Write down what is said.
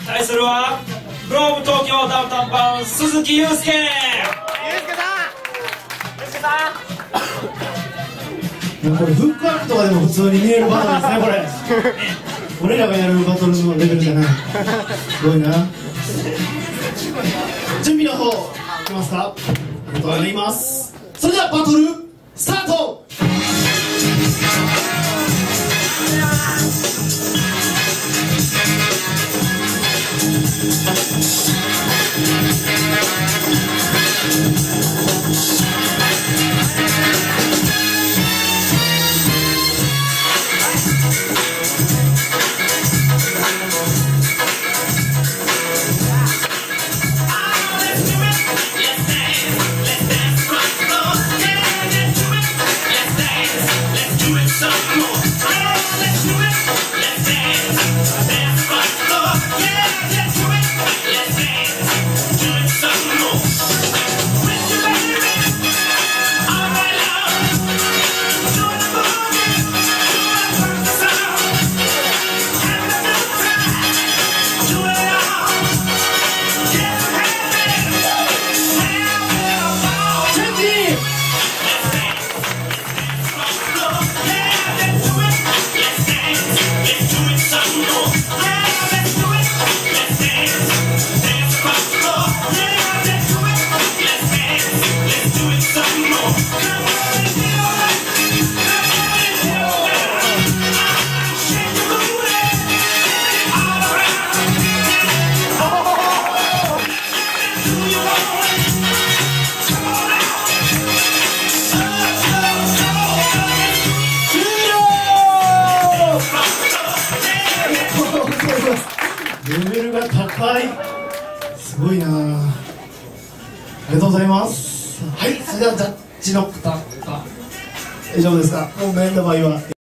対するはグローブ東京ダウンタウン版鈴木祐介。 これフックアップとかでも普通に見えるバトルですね。これ俺らがやるバトルのレベルじゃない。すごいな。準備の方いきますか。ありがとうございます。それではバトルスタート。レベルが高い。すごいな。ありがとうございます。はい、それではジャッジの方以上ですか。もう悩んだ場合は